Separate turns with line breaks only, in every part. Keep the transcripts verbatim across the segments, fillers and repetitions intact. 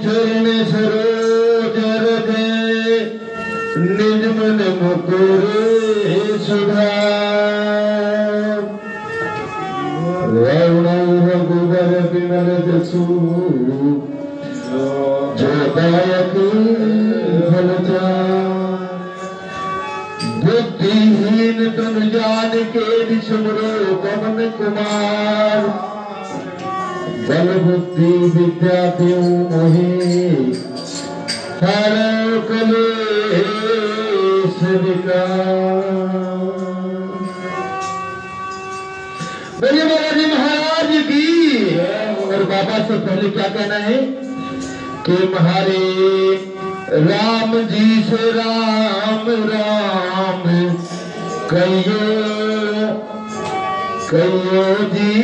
चरण सरोज रखे निज मन मुकुरे सुधार। रावण रघुबर बिमल जसु जो दायक फल चार। बुद्धिहीन तुम जान के विस्मरो पवन कुमार। बल बुद्धि विद्या देव मोहि हर कलेश विकार। बोलिए बालाजी महाराज की। और बाबा से पहले क्या कहना है कि हमारे राम जी से राम राम कहियो कहियो जी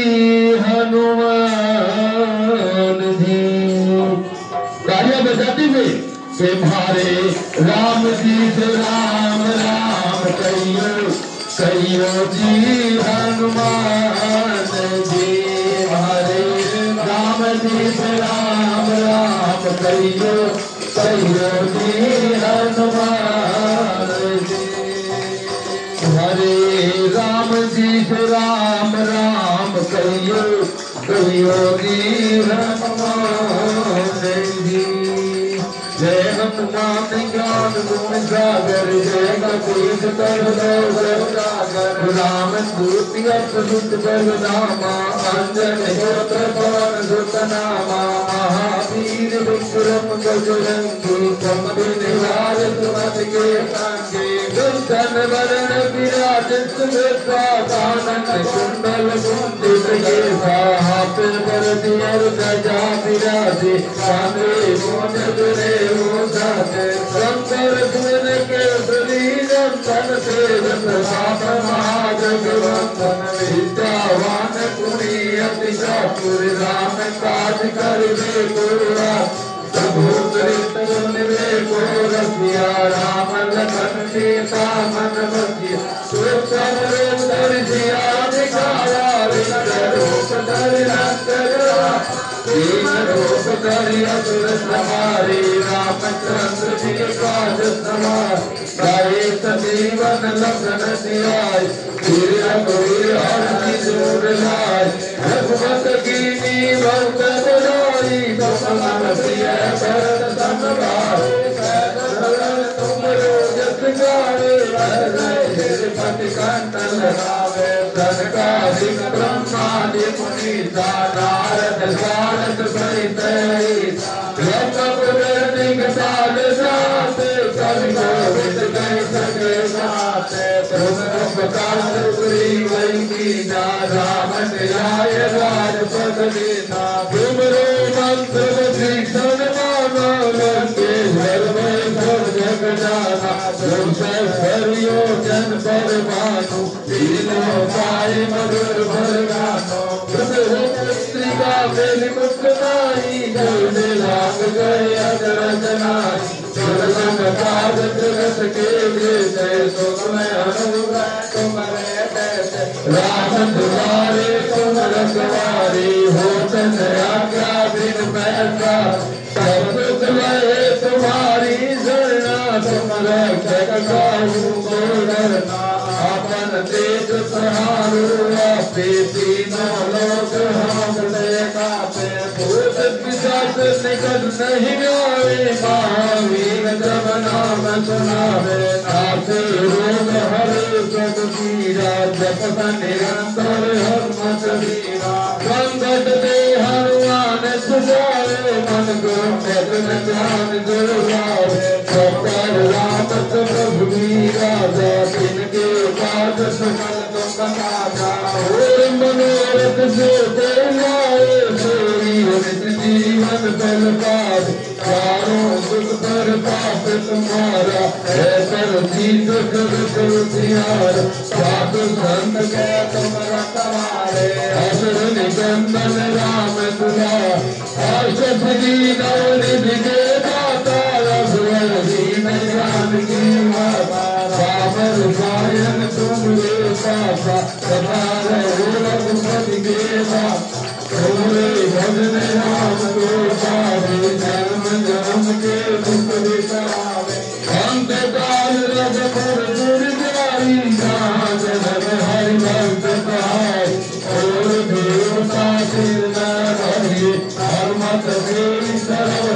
हनुमान जी। तालियां बजाते हुए कि हमारे राम जी से राम राम कहियो कहियो जी हनुमान जी। हमारे राम जी से राम राम कहियो कहियो जी हनुमान जी। हरे राम जी से राम राम कहियो कहियो जी हनुमान जी। जय हनुमान ज्ञान गुण सागर जय कपीश तरुण राम दूति अद्भुत बलधामा। अंजन गोत्र पवन सुत नामा। महावीर विक्रम बजरंगी कमल निवार सुमति के संगे। दुर्धन वरण विराज सुभेसा कानन कुंडल कुंडित केसा। हाथ पर दियर ध्वजा विराजे कांधे मूंज दुरेऊ साथे। शंकर सुवन केसरी नंदन सेवन साथ महाजगवंदन। विद्यावान गुणी अति चातुर राम काज करिबे को रास। प्रभु चरित सुनिबे को रसिया राम लखन सीता मन बसिया। सुरक्षण धरि सिया दिखाया रूप धरि लंका। दीन रूप धरि असुर संहारे रामचंद्र जी काज सवार। गाये सजीवन लखन जियाय वीर रघुवीर हरषि दूर लाय। रघुपत कीन्ही बहुत बड़ाई बल प्रिय भरत सम भाई। तुमरो जस गावे पति कंठ लगावे। सनकादिक ब्रह्मादि मुनीसा नारद सारद सहित ईसा। ब्रह्मपुर दिगपाल जाते कवि गोविंद गए सगे गाते। तुम उपकार पुरी गई कीना राम न्याय राजपद दीना। तुमरो मंत्र भीषण मानो लंकेश्वर में सब जग जाना। तुम सर्वयो जन पर मानो तीनों पाए मधुर भर गानो। पुत्रिका बेली मुक्त नाई जल लाग गए अदरज नाई। दुर्गम काज जगत के जैसे सुखमय अनुग्रह तुम्हारे कैसे। राम दुलारे तुम रखवारे हो तन आज्ञा बिन पैसा। सब सुख लहे तुम्हारी शरणा तुम रक्षक काहू को डरना। अपन तेज सहारो आपे तीनों लोक हमसे कापे। भूत पिशाच निकट नहीं आवे महावीर जब नाम सुनावे। नाथे रोग हरे सब पीरा जपत निरंतर हनुमत वीरा। संकट ते हनुमान सुजाए मन को भजन ध्यान जुड़ावे। सकर राम प्रभु मीरा जिनके पास सकल तुम बताता। और मनोरथ जो लाए सोई जीवन बल पास। चारों दुख पर पाप तुम्हारा है पर जीत कर तुझियार। साधु संत के तुम रखवारे असुर निकंदन राम दुलार। हर्ष दीन निधि के दाता रघुवर दीन जानकी माता। बाबर सायन तुम रे पासा सदा रहो रघुपति के दास। भजन राम को पावे।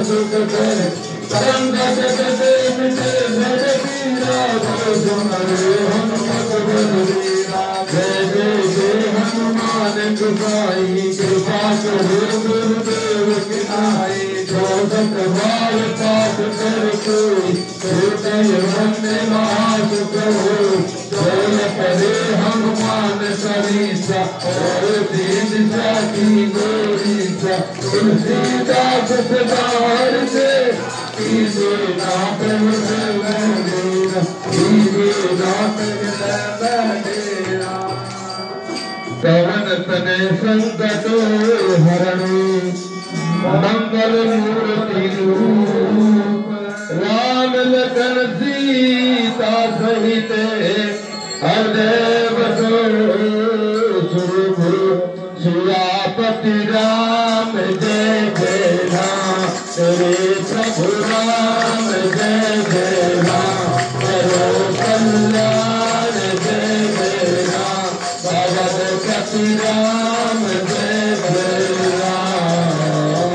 सुख तेरे संगत ते मिटे मेरे पीरा भव सुमरे हनुमत बलवीरा जय जय जय हनुमान गोसाई कृपा करो गुरुदेव की नाई जो सत बार पाठ कर कोई हृदय वंदे महासुख हो जय करे हनुमान चालीसा और तीन साथी गोरीसा तुलसीदास सदार से कीजे नाथ मेरा कीजे नाथ मेरा पवन तने संकट हरणि मंगल मूर्ति रूप राम लखन सीता सहित हरदेव सुरभु सियापति राम जय जय राम तेरे प्रभु राम जय जय राम करो कल्याण जय जय राम भगवत पति राम जय जय राम।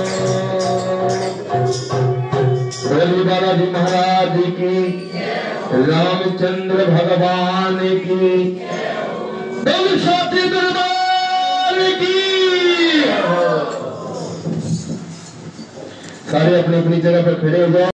बोलिए बालाजी महाराज की, रामचंद्र भगवान की, साथी दरबार की। सारे अपनी अपनी जगह पर खड़े हो जाओ।